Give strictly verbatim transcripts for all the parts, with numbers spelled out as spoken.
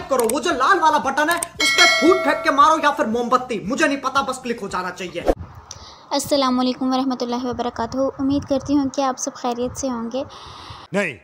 Subscribe करो, वो जो लाल वाला बटन है उस पर फूट फेंक के मारो या फिर मोमबत्ती, मुझे नहीं पता, बस क्लिक हो जाना चाहिए। अस्सलाम वालेकुम वरहमतुल्लाहि वबरकातुहू। उम्मीद करती हूँ कि आप सब खैरियत से होंगे। नहीं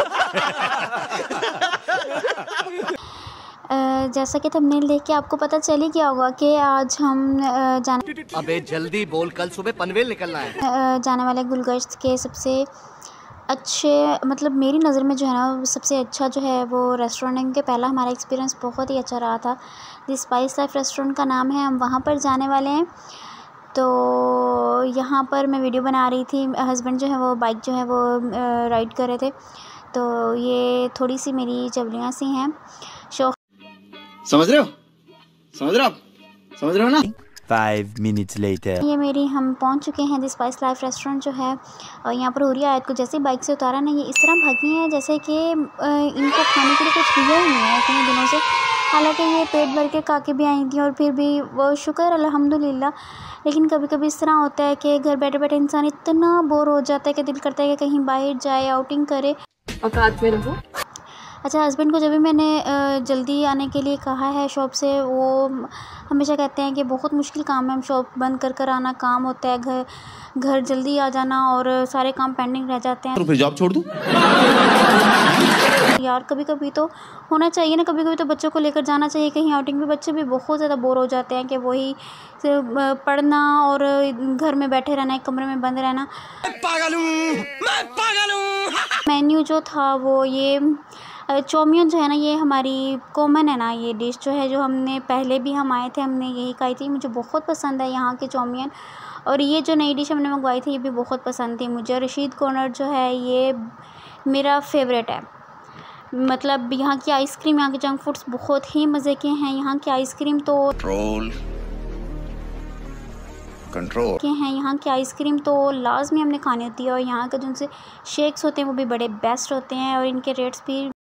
जैसा कि थंबनेल देख के आपको पता चल ही गया होगा कि आज हम जाने अबे जल्दी बोल, कल सुबह पनवेल निकलना है। जाने वाले गुलगश्त के सबसे अच्छे, मतलब मेरी नज़र में जो है ना सबसे अच्छा जो है वो रेस्टोरेंट है, क्योंकि पहला हमारा एक्सपीरियंस बहुत ही अच्छा रहा था। द स्पाइस लाइफ रेस्टोरेंट का नाम है, हम वहाँ पर जाने वाले हैं। तो यहाँ पर मैं वीडियो बना रही थी, हस्बैंड जो है वो बाइक जो है वो राइड कर रहे थे, तो ये थोड़ी सी मेरी चवलियाँ सी हैं। शौक समझ रहे हो समझ रहे हो आप समझ रहे हो ना। फाइव मिनट्स लेटर ये मेरी हम पहुंच चुके हैं द स्पाइस लाइफ रेस्टोरेंट जो है, और यहाँ पर हुरिया आयत को जैसे ही बाइक से उतारा ना, ये इस तरह भागी हैं जैसे कि इनको खाने के लिए कुछ दिया ही नहीं है इतने दिनों से। हालांकि ये पेट भर के खा के भी आई थी और फिर भी वो शुक्र अल्हम्दुलिल्लाह। लेकिन कभी कभी इस तरह होता है कि घर बैठे बैठे इंसान इतना बोर हो जाता है कि दिल करता है कि कहीं बाहर जाए, आउटिंग करे, औकात में रहो। अच्छा, हस्बैंड को जब भी मैंने जल्दी आने के लिए कहा है शॉप से, वो हमेशा कहते हैं कि बहुत मुश्किल काम है, हम शॉप बंद कर कर आना काम होता है, घर घर जल्दी आ जाना और सारे काम पेंडिंग रह जाते हैं। तो फिर जॉब छोड़ दूं? यार कभी कभी तो होना चाहिए ना, कभी कभी तो बच्चों को लेकर जाना चाहिए कहीं आउटिंग पे। बच्चे भी बहुत ज़्यादा बोर हो जाते हैं कि वही पढ़ना और घर में बैठे रहना, एक कमरे में बंद रहना। पागल हूँ मैं, पागल हूँ। मेन्यू जो था वो ये चौमियन जो है ना, ये हमारी कॉमन है ना, ये डिश जो है, जो हमने पहले भी हम आए थे हमने यही खाई थी। मुझे बहुत पसंद है यहाँ के चौमियन, और ये जो नई डिश हमने मंगवाई थी ये भी बहुत पसंद थी मुझे। रशीद कॉर्नर जो है ये मेरा फेवरेट है, मतलब यहाँ की आइसक्रीम, यहाँ के जंक फूड्स बहुत ही मज़े के हैं। यहाँ की आइसक्रीम तो कंट्रोल कंट्रोल के हैं, यहाँ की आइसक्रीम तो लाजमी हमने खानी होती है, और यहाँ के जो उनसे शेक्स होते हैं वो भी बड़े बेस्ट होते हैं, और इनके रेट्स भी